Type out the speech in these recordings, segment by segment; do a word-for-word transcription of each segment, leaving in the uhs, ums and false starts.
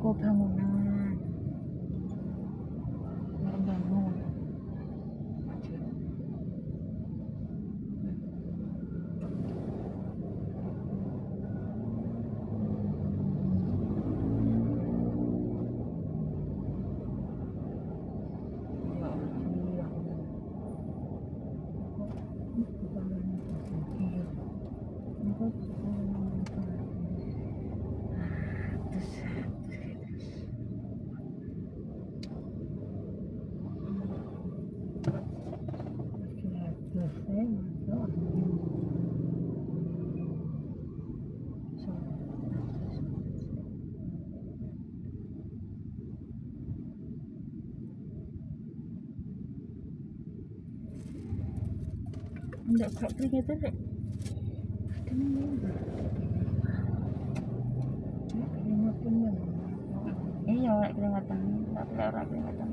toko bangunan. Nggak bangun. Enggak kayak keringetan deh. Iya, nek keringetan, tapi ora keringetan.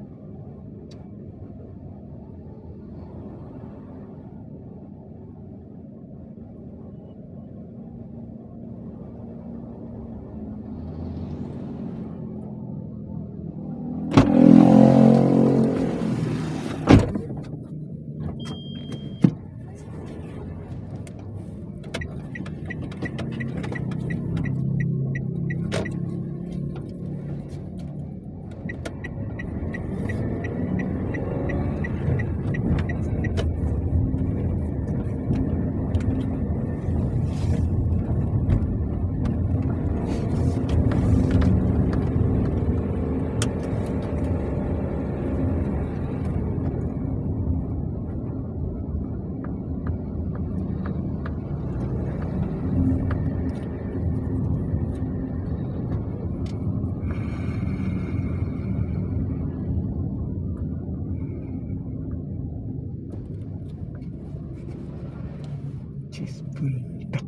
Cispuldak.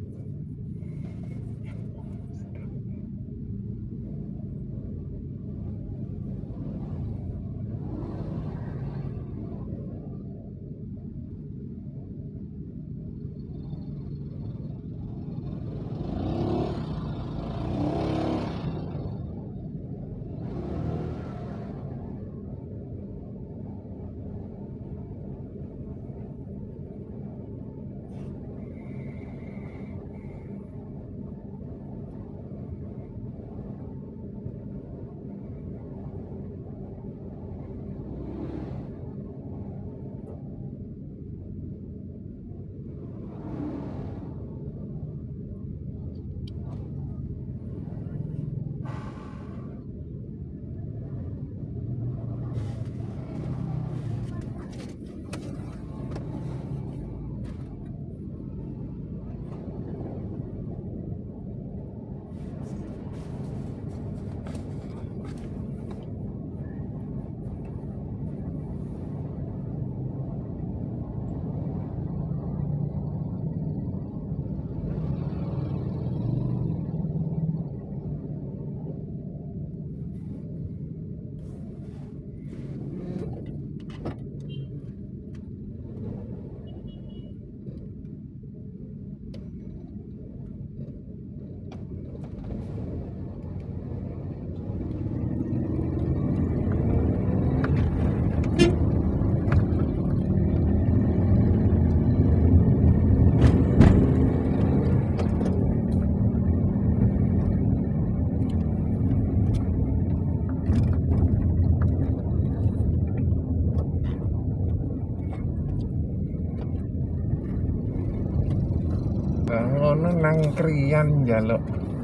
Ngono nang kriyan njaluk.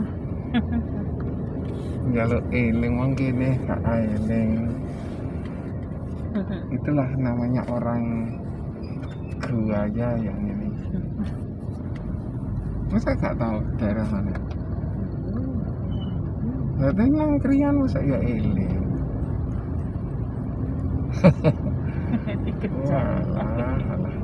Njaluk eling wong kene gak eling. Itulah namanya orang kru aja yang ini. Masa gak tahu daerah mana? Berarti nang kriyan masa ya eling. Walah, alah.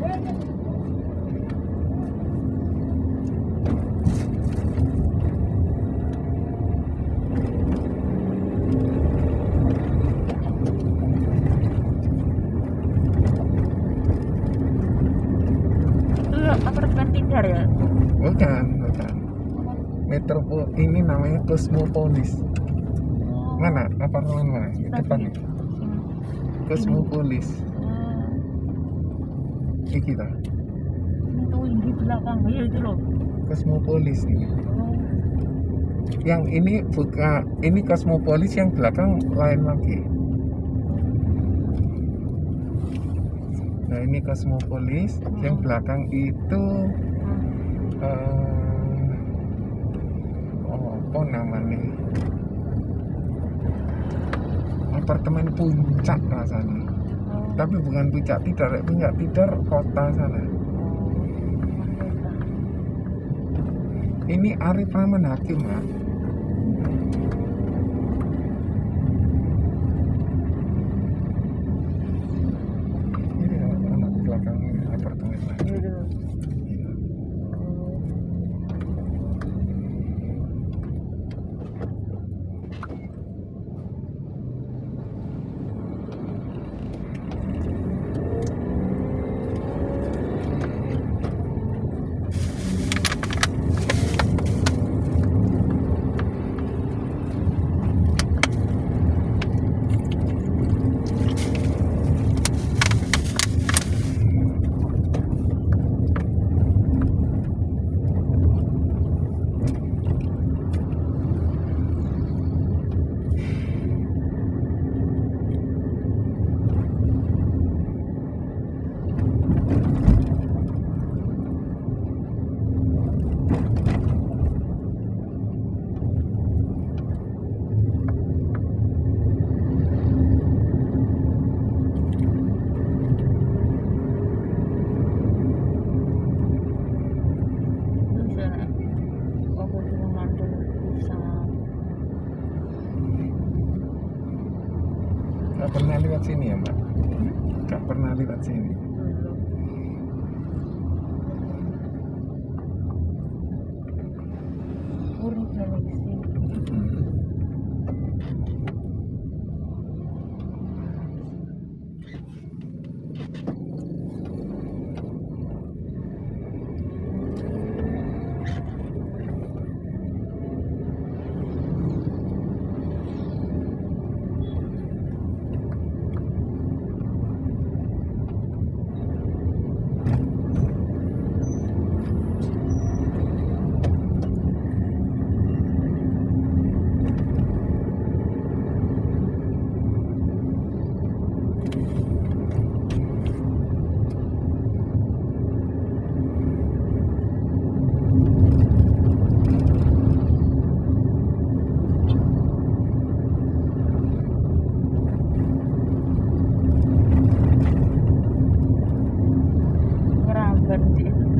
Iya, apartemen Tidar ya? Bukan, bukan. Metropol ini namanya Cosmopolis. Oh, Mana? Apartemen mana? Di tadi. depan nih. Sini. Cosmopolis. Oh, Ini kita. itu di belakang. Iya itu loh. Cosmopolis ini. Oh, Yang ini buka, ini Cosmopolis, yang belakang lain lagi. Nah ini Cosmopolis, yang belakang itu hmm. eh, oh, apa namanya? Apartemen puncak rasanya. Oh, Tapi bukan puncak Tidar, puncak Tidar kota sana. oh, Merdeka. Ini Arif Rahman Hakim, Mas. Ini anak belakang apartemen lagi. Iya itu loh. Iya. Bisa. Aku cuma mantul bisa. Gak pernah lewat sini ya, Mbak? Gak pernah lewat sini. Belum. Murni galaksi. Hmm. Ngeramban sih.